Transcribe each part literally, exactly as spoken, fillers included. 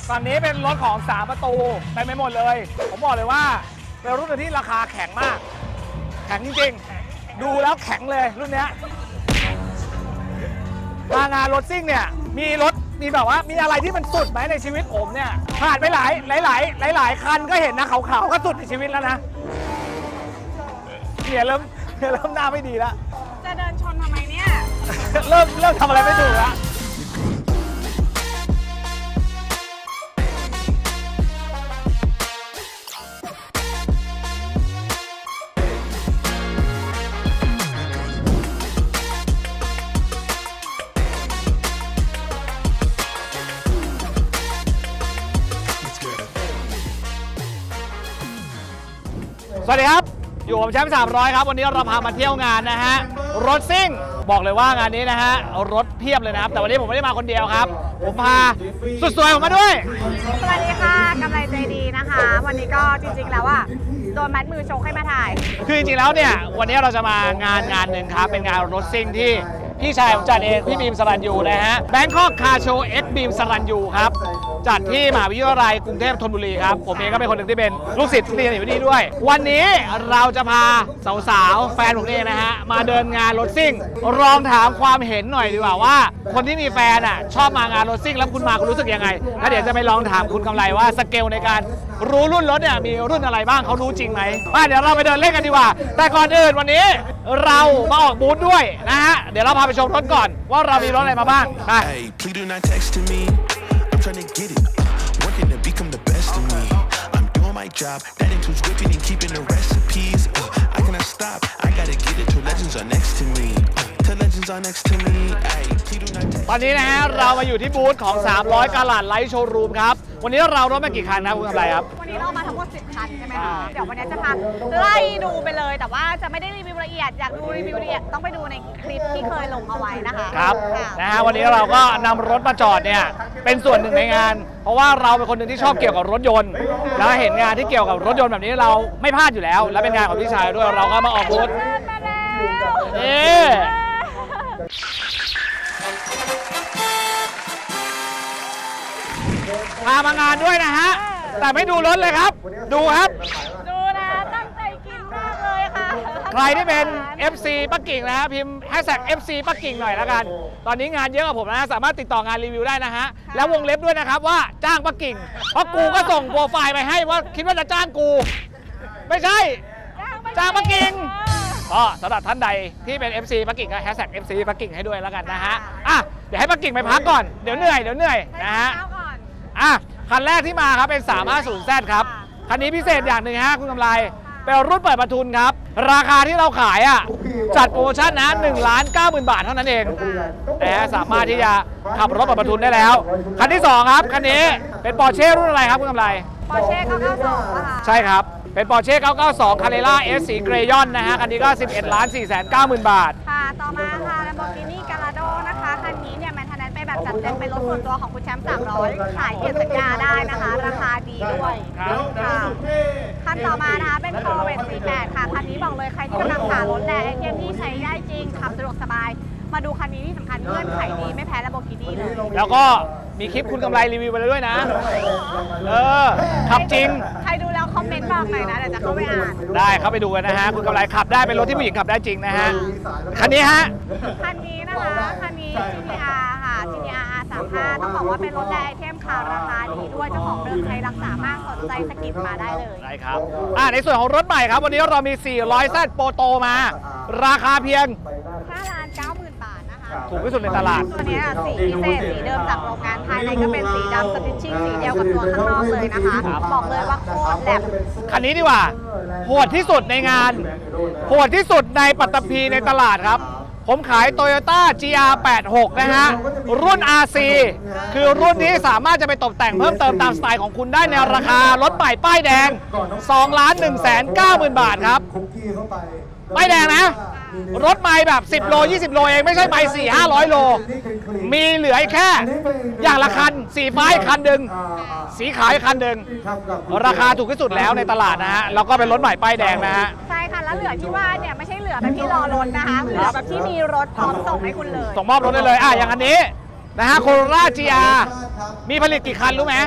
ตอนนี้เป็นรถของสามประตูไปไม่หมดเลยผมบอกเลยว่าเป็นรุ่นที่ราคาแข็งมากแข็งจริงๆดูแล้วแข็งเลยรุ่นนี้มางานรถซิ่งเนี่ยมีรถมีแบบว่ามีอะไรที่มันสุดไหมในชีวิตผมเนี่ยผ่านไปหลายหลายหลายหลายคันก็เห็นนะขาวๆก็สุดในชีวิตแล้วนะเนี่ยเริ่มเริ่มหน้าไม่ดีแล้วจะเดินชนทำไมเนี่ยเริ่มเริ่มทำอะไรไม่ถูกแล้วสวัสดีครับอยู่กับแชมป์สามร้อยครับวันนี้เราพามาเที่ยวงานนะฮะรถซิ่งบอกเลยว่างานนี้นะฮะรถเพียบเลยนะครับแต่วันนี้ผมไม่ได้มาคนเดียวครับผมพาสุดสวยผมมาด้วยสวัสดีค่ะกำไรใจดีนะคะวันนี้ก็จริงๆแล้วอ่ะโดนมัดมือชกให้มาถ่ายคือจริงๆแล้วเนี่ยวันนี้เราจะมางานงานหนึ่งครับเป็นงานรถซิ่งที่พี่ชายผมจัดเองพี่บีมสรัญยูนะฮะ Bangkok Car Show X บีมสรัญยูครับจัดที่มหาวิทยาลัยกรุงเทพธนบุรีครับผมเองก็เป็นคนหนึ่งที่เป็นลูกศิษย์ที่เรียนอยู่ที่นี่ด้วยวันนี้เราจะพาสาวๆแฟนผมเองนะฮะมาเดินงานรถซิ่งลองถามความเห็นหน่อยดีกว่าว่าคนที่มีแฟนอ่ะชอบมางานรถซิ่งแล้วคุณมาคุณรู้สึกยังไงแล้วเดี๋ยวจะไปลองถามคุณกำไรว่าสเกลในการรู้รุ่นรถเนี่ยมีรุ่นอะไรบ้างเขารู้จริงไหมมาเดี๋ยวเราไปเดินเล่นกันดีกว่าแต่ก่อนอื่นวันนี้เรามาออกบูธด้วยนะฮะเดี๋ยวเราพาไปชมรถก่อนว่าเรามีรถอะไรมาบ้างไปjob that includes whipping and keeping the recipes uh, I cannot stop I gotta get it till legends are next to me uh, till legends are next to me ตอนนี้นะฮะเรามาอยู่ที่บูธของสามร้อยกาลัดไลท์โชว์รูมครับวันนี้เรารถมากี่คันครับคุณกำไรครับวันนี้เรามาทั้งหมดสิบคันใช่ไหมคะเดี๋ยววันนี้จะพาไล่ดูไปเลยแต่ว่าจะไม่ได้รีวิวละเอียดอยากดูรีวิวละเอียดต้องไปดูในคลิปที่เคยลงเอาไว้นะคะครับนะฮะวันนี้เราก็นำรถมาจอดเนี่ยเป็นส่วนหนึ่งในงานเพราะว่าเราเป็นคนหนึ่งที่ชอบเกี่ยวกับรถยนต์แล้วเห็นงานที่เกี่ยวกับรถยนต์แบบนี้เราไม่พลาดอยู่แล้วและเป็นงานของพี่ชายด้วยเราก็มาออกบูธเอ๊พามางานด้วยนะฮะแต่ไม่ดูรถเลยครับดูครับดูนะตั้งใจกินมากเลยค่ะใครที่เป็น เอฟ ซี ปักกิ่งนะฮะพิมพ์แฮชแท็ก เอฟ ซี ปักกิ่งหน่อยแล้วกันตอนนี้งานเยอะกว่าผมนะสามารถติดต่องานรีวิวได้นะฮะแล้ววงเล็บด้วยนะครับว่าจ้างปักกิ่งเพราะกูก็ส่งโปรไฟล์ไปให้ว่าคิดว่าจะจ้างกูไม่ใช่จ้างปักกิ่งก็สำหรับท่านใดที่เป็น เอฟ ซี ปักกิ่งก็แฮชแท็ก เอฟ ซี ปักกิ่งให้ด้วยแล้วกันนะฮะอ่ะเดี๋ยวให้ปักกิ่งไปพักก่อนเดี๋ยวเหนื่อยเดี๋ยวเหนื่อยนะฮะอ่ะคันแรกที่มาครับเป็น สามห้าศูนย์แซด ครับคันนี้พิเศษอย่างหนึ่งฮะคุณกำไรเป็นรุ่นเปิดประทุนครับราคาที่เราขายอ่ะจัดโปรโมชั่นนะหนึ่งล้านเก้าหมื่นบาทเท่านั้นเองนะสามารถที่จะขับรถเปิดประทุนได้แล้วคันที่สองครับคันนี้เป็นปอร์เช่รุ่นอะไรครับคุณกำไรปอร์เช่เก้าเก้าสองป่ะคะใช่ครับเป็นปอร์เช่เก้าเก้าสอง Carrera S สีเกรยอนนะฮะคันนี้ก็สิบเอ็ดล้านสี่แสนเก้าหมื่นบาทค่ะต่อมาค่ะ Lamborghini Gallardo นะคะคันนี้เนี่ยแมนเทนแนนซ์ไปแบบจัดเต็มเป็นรถส่วนตัวของคุณแชมป์สามร้อยขายเปลี่ยนสัญญาได้นะคะราคาดีด้วยค่ะคันต่อมานะคะเป็น Corvette สี่แปดค่ะคันนี้บอกเลยใครที่กำลังหารถแรงไอเทมที่ใช้ได้จริงขับสะดวกสบายมาดูคันนี้ที่สำคัญเงื่อนไขดีไม่แพ้ Lamborghini เลยแล้วก็มีคลิปคุณกำไรรีวิวไปแล้วด้วยนะเออขับจริงใครดูแล้วคอมเมนต์บอกหน่อยนะเดี๋ยวจะเข้าไปอ่านได้เข้าไปดูกันนะฮะคุณกำไรขับได้เป็นรถที่ผู้หญิงขับได้จริงนะฮะคันนี้ฮะคันนี้นะคะคันนี้ จี ที อาร์ ค่ะ จี ที อาร์ อาร์ สามสิบห้า ต้องบอกว่าเป็นรถแรงไอเทมค่ะราคาดีด้วยเจ้าของเดิมใครรักษามากสนใจสกิปมาได้เลยได้ครับอ่าในส่วนของรถใหม่ครับวันนี้เรามีสี่ร้อยแซด Proto มาราคาเพียงห้าล้านเก้าหมื่นบาทนะคะถูกที่สุดในตลาดตัวนี้สีพิเศษสีเดิมจากโรงงานภายในก็เป็นสีดำสติชชิ่งสีเดียวกับตัวข้างนอกเลยนะคะบอกเลยว่าโคตรแหลมคันนี้ดีกว่าโหดที่สุดในงานโหดที่สุดในปัตตภีในตลาดครับผมขาย Toyota จี อาร์ แปดสิบหก นะฮะรุ่น อาร์ ซี คือรุ่นที่สามารถจะไปตกแต่งเพิ่มเติมตามสไตล์ของคุณได้ในราคารถใหม่ป้ายแดง สองล้านหนึ่งแสนเก้าหมื่นบาทครับป้ายแดงนะรถใหม่แบบสิบโลยี่สิบโลเองไม่ใช่ไปสี่ ห้าร้อยโลมีเหลือแค่อย่างละคันสีฟ้าคันหนึ่งสีขาวคันหนึ่งราคาถูกที่สุดแล้วในตลาดนะฮะแล้วก็เป็นรถใหม่ป้ายแดงนะฮะใช่ค่ะแล้วเหลือที่ว่าเนี่ยไม่ใช่เหลือแบบที่รอรถนะคะเหลือแบบที่มีรถพร้อมส่งให้คุณเลยส่งมอบรถได้เลยอ่ะอย่างอันนี้นะฮะโคโรล่า จี อาร์ มีผลิตกี่คันรู้ไหม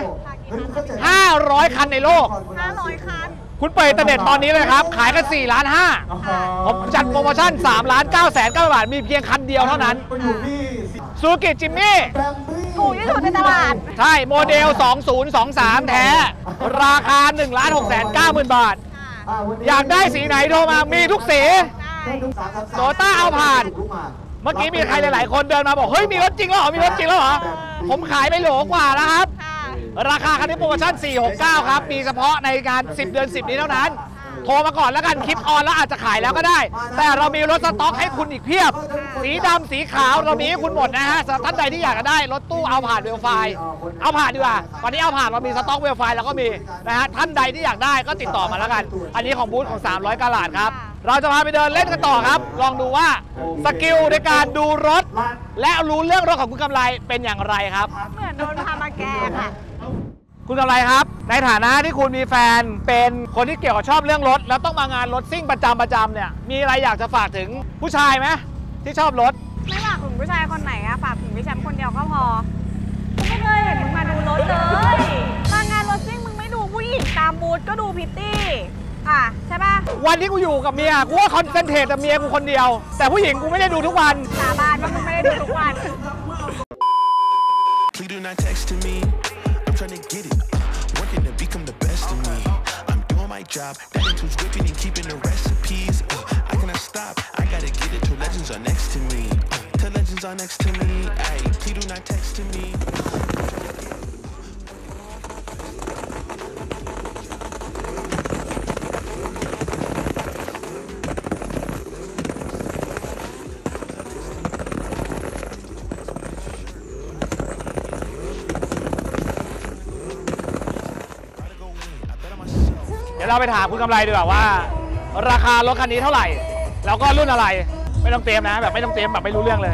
ห้าร้อยคันในโลกห้าร้อยคันคุณเปิดอินเทอร์เน็ตตอนนี้เลยครับขายกันสี่ล้านห้าผมจัดโปรโมชั่นสามล้านเก้าแสนเก้าบาทมีเพียงคันเดียวเท่านั้นซูกิจิมมี่ถูกที่สุดในตลาดใช่โมเดลสองศูนย์สองสามแท้ราคาหนึ่งล้านหกแสนเก้าหมื่นบาทอยากได้สีไหนโทรมามีทุกสีโตต้าเอาผ่านเมื่อกี้มีใครหลายๆคนเดินมาบอกเฮ้ยมีรถจริงแล้วเหรอมีรถจริงแล้วเหรอผมขายไปโหลกว่าแล้วครับราคาคันนี้โปรโมชั่นสี่หกเก้าครับมีเฉพาะในงานสิบเดือนสิบนี้เท่านั้นโทรมาก่อนแล้วกันคลิปออนแล้วอาจจะขายแล้วก็ได้แต่เรามีรถสต็อกให้คุณอีกเพียบสีดำสีขาวเรามีให้คุณหมดนะฮะสำหรับท่านใดที่อยากจะได้รถตู้เอาผ่านเวลไฟเอาผ่านดีกว่าตอนนี้เอาผ่านเรามีสต็อกเวลไฟแล้วก็มีนะฮะท่านใดที่อยากได้ก็ติดต่อมาแล้วกันอันนี้ของบูธของสามร้อยกะหลาดครับเราจะพาไปเดินเล่นกันต่อครับลองดูว่าสกิลในการดูรถและรู้เรื่องรถของคุณกำไรเป็นอย่างไรครับเหมือนโดนพามาแกงอ่ะคุณกำไรครับในฐานะที่คุณมีแฟนเป็นคนที่เกี่ยวกับชอบเรื่องรถแล้วต้องมางานรถซิ่งประจำประจำเนี่ยมีอะไรอยากจะฝากถึงผู้ชายไหมที่ชอบรถไม่ฝากถึงผู้ชายคนไหนอะฝากถึงพี่แชมป์คนเดียวก็พอไม่เคยเห็นมึงมาดูรถเลยมางานรถซิ่งมึงไม่ดูผู้หญิงตามบูธก็ดูพิตตี้อ่ะใช่ป่ะวันที่กูอยู่กับเมียกูว่าคอนเซนเทรตกับเมียกูคนเดียวแต่ผู้หญิงกูไม่ได้ดูทุกวันสาบานว่ามึงไม่ได้ดูทุกวัน Trying to get it, working to become the best of me. I'm doing my job, that includes whipping and keeping the recipes. Uh, I cannot stop, I gotta get it till legends are next to me. Uh, till legends are next to me, ayy, please do not text to me. เดี๋ยวเราไปถามคุณกำไรดีกว่าว่าราคารถคันนี้เท่าไหร่แล้วก็รุ่นอะไรไม่ต้องเตรียมนะแบบไม่ต้องเตรียมแบบไม่รู้เรื่องเลย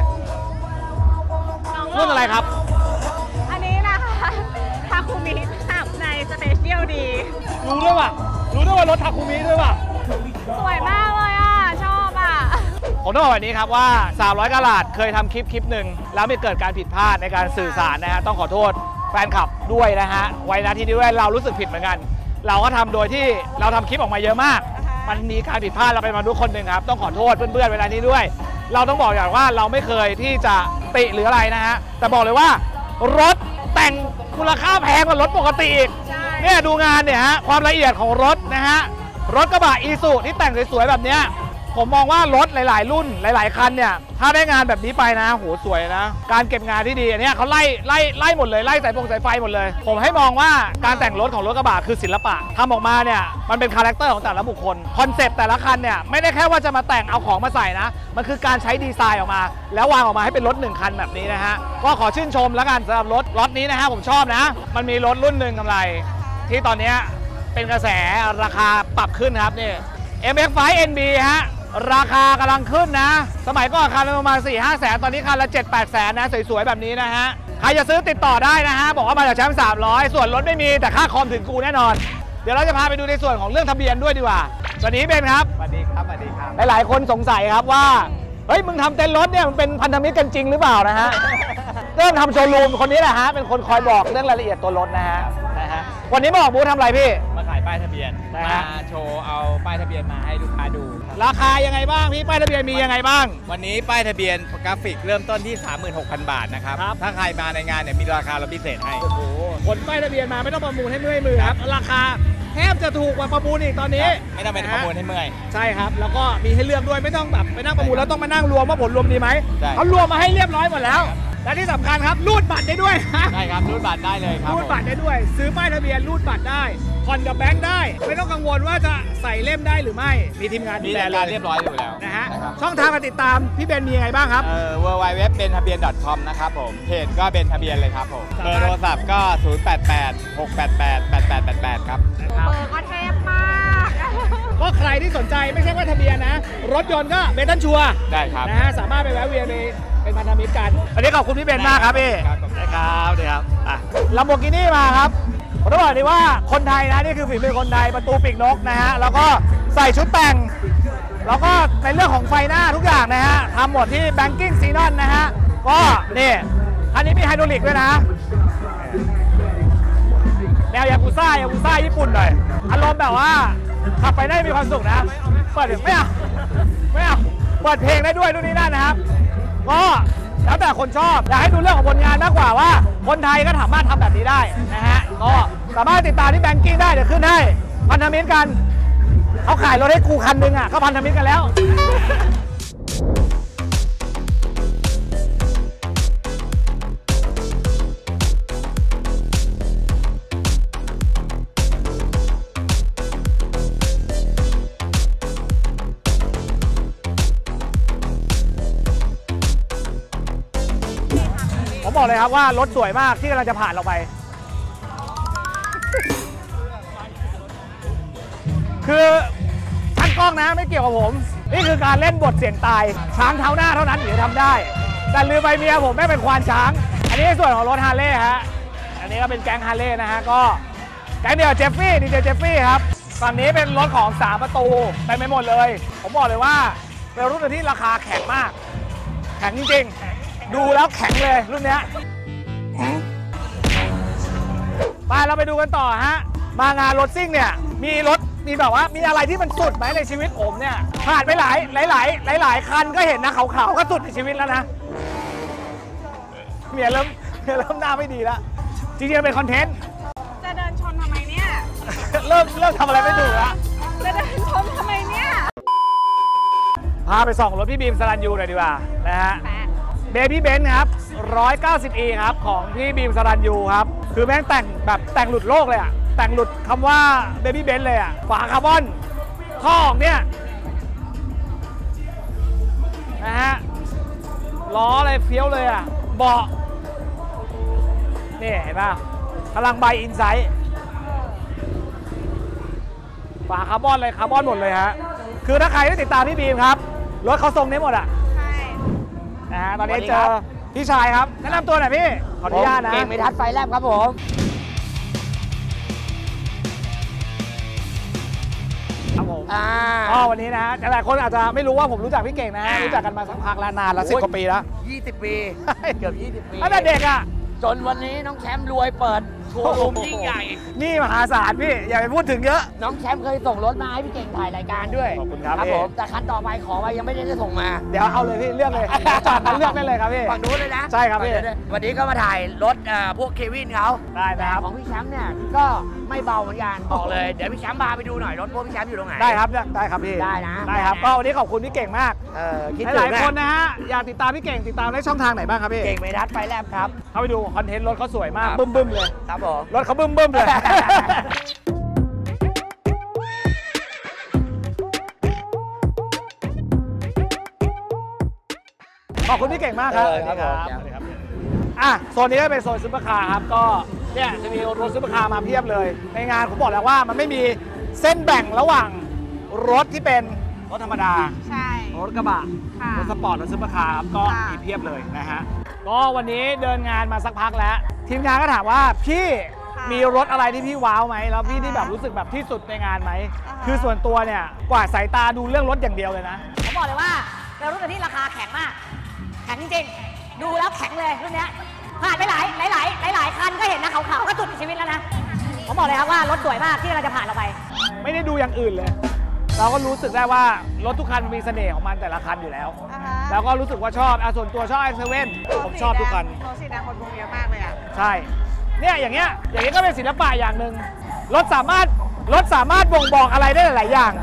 รุ่นอะไรครับอันนี้นะคะทาคุมิขับในสเปเชียลดีรู้ด้วยป่ะรู้ด้วยว่ารถทาคุมิด้วยป่ะสวยมากเลยอ่ะชอบอ่ะผมต้องบอกแบบนี้ครับว่าสามร้อยกะหลาดเคยทำคลิปคลิปหนึ่งแล้วมีเกิดการผิดพลาดในการสื่อสารนะฮะต้องขอโทษแฟนคลับด้วยนะฮะไว้นะที่นี้ด้วยเรารู้สึกผิดเหมือนกันเราก็ทำโดยที่เราทำคลิปออกมาเยอะมากมันมีการผิดพลาดเราเป็นมนุษย์คนหนึ่งครับต้องขอโทษเพื่อนๆเวลานี้ด้วยเราต้องบอกอย่างว่าเราไม่เคยที่จะติหรืออะไรนะฮะแต่บอกเลยว่ารถแต่งมูลค่าแพงกว่ารถปกติอีกเนี่ยดูงานเนี่ยฮะความละเอียดของรถนะฮะรถกระบะอีซูที่แต่งสวยๆแบบเนี้ยผมมองว่ารถหลายๆรุ่นหลายๆคันเนี่ยถ้าได้งานแบบนี้ไปนะโหสวยนะการเก็บงานที่ดีอันนี้เขาไล่ไล่ไล่หมดเลยไล่สายฟงสายไฟหมดเลยผมให้มองว่าการแต่งรถของรถกระบะคือศิลปะทำออกมาเนี่ยมันเป็นคาแรคเตอร์ของแต่ละบุคคลคอนเซปต์แต่ละคันเนี่ยไม่ได้แค่ว่าจะมาแต่งเอาของมาใส่นะมันคือการใช้ดีไซน์ออกมาแล้ววางออกมาให้เป็นรถหนึ่งคันแบบนี้นะฮะก็ขอชื่นชมแล้วกันสำหรับรถรถนี้นะฮะผมชอบนะมันมีรถรุ่นหนึ่งกำไรที่ตอนนี้เป็นกระแสราคาปรับขึ้นครับนี่ เอ็ม เอ็กซ์ ไฟว์ เอ็น บี ฮะราคากำลังขึ้นนะสมัยก่อนคันประมาณ สี่ห้า แสนตอนนี้คันละ เจ็ดแปด แสนนะสวยๆแบบนี้นะฮะใครจะซื้อติดต่อได้นะฮะบอกว่ามาจากแชมป์สามร้อยส่วนรถไม่มีแต่ค่าคอมถึงกูแน่นอนเดี๋ยวเราจะพาไปดูในส่วนของเรื่องทะเบียนด้วยดีกว่าสวัสดีเบนครับสวัสดีครับสวัสดีครับหลายๆคนสงสัยครับว่าเฮ้ยมึงทำเต็นท์รถเนี่ยมันเป็นพันธมิตรกันจริงหรือเปล่านะฮะเรื่องทำโชว์รูมคนนี้แหละฮะเป็นคนคอยบอกเรื่องรายละเอียดตัวรถนะฮะนะฮะวันนี้มาออกบูธทำอะไรพี่มาขายป้ายทะเบียนมาโชว์เอาป้ายทะเบียนมาให้ลูกค้าดูราคายังไงบ้างพี่ป้ายทะเบียนมียังไงบ้างวันนี้ป้ายทะเบียนกราฟิกเริ่มต้นที่ สามหมื่นหกพัน บาทนะครับถ้าใครมาในงานเนี่ยมีราคาเราพิเศษให้โอ้โหขนป้ายทะเบียนมาไม่ต้องประมูลให้เมื่อยมือครับราคาแทบจะถูกกว่าประมูลอีกตอนนี้ไม่ต้องเป็นประมูลให้เมื่อยใช่ครับแล้วก็มีให้เลือกด้วยไม่ต้องแบบไปนั่งประมูลแล้วต้องมานั่งรวมว่าผลรวมดีไหมเขารวมมาให้เรียบร้อยหมดแล้วและที่สำคัญครับรูดบัตรได้ด้วยใช่ครับรูดบัตรได้เลยครับรูดบัตรได้ด้วยซื้อป้ายทะเบียนรูดบัตรได้ผ่อนกับแบงค์ได้ไม่ต้องกังวลว่าจะใส่เล่มได้หรือไม่มีทีมงานดูแลเรียบร้อยอยู่แล้วนะฮะช่องทางการติดตามพี่เบนมียังไงบ้างครับเอ่อ ดับเบิลยู ดับเบิลยู ดับเบิลยู ดอท เบนทะเบียน ดอท คอม นะครับผมเพจก็เบนทะเบียนเลยครับผมเบอร์โทรศัพท์ก็ศูนย์ แปด แปด หก แปด แปด แปด แปด แปด แปดครับเบอร์ก็เทพมากก็ใครที่สนใจไม่ใช่ว่าทะเบียนนะรถยนต์ก็เบนตันชัวร์ได้ครับนะฮะสามารถไปแวะเวียนในเป็นพันธมิตรกันวันนี้ขอบคุณพี่เบนมากครับพี่ได้ครับได้ครับลัมโบกินี่มาครับผมต้องบอกเลยว่าคนไทยนะนี่คือฝีมือคนไทยประตูปีกนกนะฮะแล้วก็ใส่ชุดแต่งแล้วก็ในเรื่องของไฟหน้าทุกอย่างนะฮะทำหมดที่แบงกิ้งซีนอนนะฮะก็นี่คันนี้มีไฮดรอลิกด้วยนะซ่ายากุซ่าญี่ปุ่นหน่อยอารมณ์แบบว่าขับไปได้มีความสุขนะเปิดไม่เอาไม่เอาเปิดเพลงได้ด้วยนู่นนี่นั่นนะครับก็แล้วแต่คนชอบอยากให้ดูเรื่องของผลงานมากกว่าว่าคนไทยก็สามารถทำแบบนี้ได้นะฮะก็สามารถติดตามที่แบงกิ้งได้เดี๋ยวขึ้นให้พันธมิตรกันเขาขายรถให้กูคันนึงอ่ะเขาพันธมิตรกันแล้วผมบอกเลยครับว่ารถสวยมากที่กำลังจะผ่านเราไปคือช่างกล้องนะไม่เกี่ยวกับผมนี่คือการเล่นบทเสี่ยงตายช้างเท้าหน้าเท่านั้นถึงจะทำได้แต่ลืมไปเมียผมไม่เป็นควานช้างอันนี้ส่วนของรถฮาร์เลย์ฮะอันนี้ก็เป็นแก๊งฮาร์เลย์นะฮะก็แก๊งเดียวเจฟฟี่ดีเจเจฟฟี่ครับฝั่งนี้เป็นรถของสามประตูไปไม่หมดเลยผมบอกเลยว่าเป็นรุ่นที่ราคาแข็งมากแข็งจริงๆดูแล้วแข็งเลยรุ่นนี้ไปเราไปดูกันต่อฮะมางานรถซิ่งเนี่ยมีรถมีแบบว่ามีอะไรที่มันสุดไหมในชีวิตผมเนี่ยผ่านไปหลายหลายหลายหลายหลายคันก็เห็นนะขาวๆก็สุดในชีวิตแล้วนะเมียเริ่มเมียเริ่มหน้าไม่ดีแล้วจริงๆเป็นคอนเทนต์จะเดินชนทำไมเนี่ยเริ่มเริ่มทำอะไรไม่ถูกแล้วจะเดินชนทำไมเนี่ยพาไปส่องรถพี่บีมสรัญยูหน่อยดีกว่านะฮะเบบี้เบนซ์ครับ หนึ่งร้อยเก้าสิบอี ครับของพี่บีมสรัญยูครับคือแม่งแต่งแบบแต่งหลุดโลกเลยอะแต่งหลุดคำว่าเบบี้เบนซ์เลยอะฝาคาร์บอนท่อออกเนี่ยนะฮะล้ออะไรเฟี้ยวเลยอะเบาะนี่เห็นป่ะพลังใบอินไซต์ฝาคาร์บอนเลยคาร์บอนหมดเลยฮะคือถ้าใครได้ติดตามพี่บีมครับรถเขาทรงนี้หมดอะใช่นะฮะตอนนี้เจอพี่ชายครับแนะนำตัวหน่อยพี่ขออนุญาตนะเก่งไม่ทัดไฟแลบครับผมครับผมก็วันนี้นะฮะหลายคนอาจจะไม่รู้ว่าผมรู้จักพี่เก่งนะฮะรู้จักกันมาสักพักแล้วนานแล้วสิบกว่าปีแล้วยี่สิบปีเกือบยี่สิบปีตั้งแต่เด็กอ่ะจนวันนี้น้องแชมป์รวยเปิดโชว์รูมยิ่งใหญ่นี่มหาศาลพี่อย่าไปพูดถึงเยอะน้องแชมป์เคยส่งรถมาให้พี่เก่งถ่ายรายการด้วยขอบคุณครับผมแต่คันต่อไปขอไว้ยังไม่ได้ส่งมาเดี๋ยวเอาเลยพี่เลือกเลยจอดกันเลือกได้เลยครับพี่ฝั่งนู้นเลยนะใช่ครับพี่วันนี้ก็มาถ่ายรถพวกเควินเขาได้นะครับของพี่แชมป์เนี่ยก็ไม่เบาเหมือนกันบอกเลยเดี๋ยวพี่แชมป์พาไปดูหน่อยรถพวกพี่แชมป์อยู่ตรงไหนได้ครับได้ครับพี่ได้นะได้ครับก็วันนี้ขอบคุณพี่เก่งมากเออหลายคนนะฮะอยากติดตามพี่เก่งติดตามได้ช่องทางไหนบ้างครับพี่เก่งไม่ทัดไฟแลบครับเข้าไปดูคอนเทนต์รถเขาสวยมากบึ้มบึ้มเลยครับผมรถเขาบึ้มบึ้มเลยขอบคุณพี่เก่งมากครับอ่ะโซนนี้ก็เป็นโซนซุปเปอร์คาร์ครับก็เนี่ยจะมีรถซุปเปอร์คาร์มาเพียบเลยในงานผมบอกแล้วว่ามันไม่มีเส้นแบ่งระหว่างรถที่เป็นรถธรรมดาใช่รถกระบะรถสปอร์ตรถซุปเปอร์คาร์ครับก็มีเพียบเลยนะฮะก็วันนี้เดินงานมาสักพักแล้วทีมงานก็ถามว่าพี่มีรถอะไรที่พี่ว้าวไหมแล้วพี่ที่แบบรู้สึกแบบที่สุดในงานไหมคือส่วนตัวเนี่ยกว่าสายตาดูเรื่องรถอย่างเดียวเลยนะผมบอกเลยว่าเป็นรุ่นที่ราคาแข็งมากแข็งจริงๆดูแล้วแข็งเลยรุ่นนี้ผ่านไปหลายหลายหลายหลายคันก็เห็นนะขาวๆก็สุดในชีวิตแล้วนะผมบอกเลยครับว่ารถสวยมากที่เราจะผ่านเราไปไม่ได้ดูอย่างอื่นเลยเราก็รู้สึกได้ว่ารถทุกคันมีเสน่ห์ของมันแต่ละคันอยู่แล้วแล้วก็รู้สึกว่าชอบส่วนตัวชอบไอเซเว่นผมชอบทุกคันรถสีแดงคนดูเยอะมากเลยอ่ะใช่เนี่ยอย่างเงี้ยอย่างนี้ก็เป็นศิลปะอย่างหนึ่งรถสามารถรถสามารถบ่งบอกอะไรได้หลายอย่าง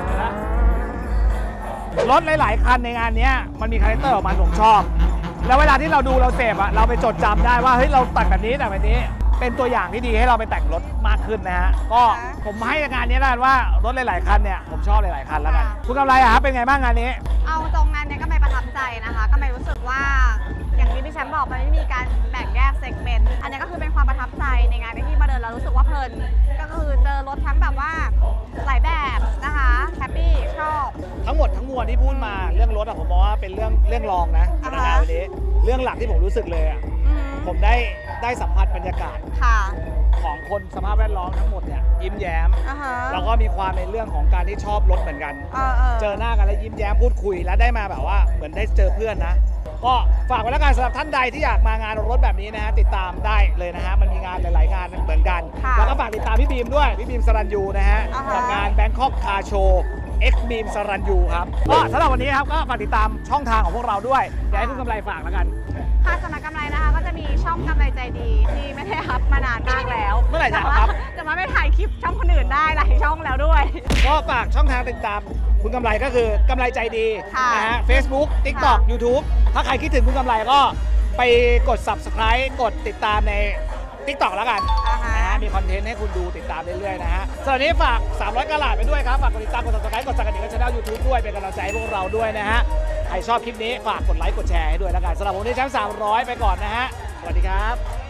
รถหลายๆคันในงานนี้มันมีคาแรคเตอร์ของมันผมชอบแล้วเวลาที่เราดูเราเสพอะเราไปจดจำได้ว่าเฮ้ยเราแต่งแบบนี้แต่งแบบนี้เป็นตัวอย่างที่ดีให้เราไปแต่งรถมากขึ้นนะฮะก็ผมให้งานนี้แล้วกันว่ารถหลายๆคันเนี่ยผมชอบหลายๆคันแล้วกันคุณกำไรอะครับเป็นไงบ้างงานนี้เอาตรงงานนี้ก็ไม่ประทับใจนะคะก็ไม่รู้สึกว่าอย่างที่พี่แชมป์บอกมันไม่มีการแบ่งแยกเซกเมนต์อันนี้ก็คือเป็นความประทับใจในงานที่มาเดินเรารู้สึกว่าเพลินก็คือเจอรถทั้งแบบว่าหลายแบบนะคะแฮปปี้ชอบทั้งหมดทั้งมวลที่พูดมาเรื่องรถอะผมมองว่าเป็นเรื่องเรื่องรองนะในงานวันนี้เรื่องหลักที่ผมรู้สึกเลยอะผมได้ได้สัมผัสบรรยากาศของคนสภาพแวดล้อมทั้งหมดเนี่ยยิ้มแย้มแล้วก็มีความในเรื่องของการที่ชอบรถเหมือนกันเจอหน้ากันแล้วยิ้มแย้มพูดคุยแล้วได้มาแบบว่าเหมือนได้เจอเพื่อนนะก็ฝากไว้แล้วกันสำหรับท่านใดที่อยากมางานรถแบบนี้นะฮะติดตามได้เลยนะฮะมันมีงานหลายๆงานเหมือนกันแล้วก็ฝากติดตามพี่บีมด้วยพี่บีมสรัญยูนะฮะอ่าฮะกับงาน Bangkok Car Show X บีมสรัญยูครับก็สำหรับวันนี้ครับก็ฝากติดตามช่องทางของพวกเราด้วยเดี๋ยวให้คุณกำไรฝากแล้วกันค่ะสำนักกำไรนะคะก็จะมีช่องกำไรใจดีที่ไม่ได้อัพมานานมากแล้วเมื่อไหร่จะแต่อัพว่าครับจะมาไปถ่ายคลิปช่องคนอื่นได้หลายช่องแล้วด้วยก็ฝากช่องทางติดตามคุณกำไรก็คือกำไรใจดีค่ะนะฮะ Facebook TikTok ค่ะ YouTube ถ้าใครคิดถึงคุณกำไรก็ไปกด Subscribe กดติดตามใน TikTok แล้วกันอ่าฮะนะฮะมีคอนเทนต์ให้คุณดูติดตามเรื่อยๆนะฮะสำหรับวันนี้ฝากสามร้อยกะหลาดไปด้วยครับ ฝากกดติดตามกด Subscribe กดสั่นกระดิ่งกับช่อง YouTube ด้วยเป็นกำลังใจให้พวกเราด้วยนะฮะใครชอบคลิปนี้ฝากกดไลค์กดแชร์ให้ด้วยแล้วกันสำหรับวันนี้แชมป์สามร้อยไปก่อนนะฮะสวัสดีครับ